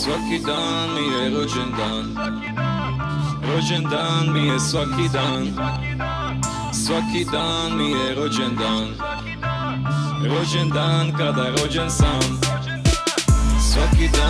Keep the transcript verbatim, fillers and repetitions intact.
Svaki dan mi je rođendan, rođendan mi je svaki dan, svaki dan mi je rođendan, rođendan kada rođen sam. Svaki dan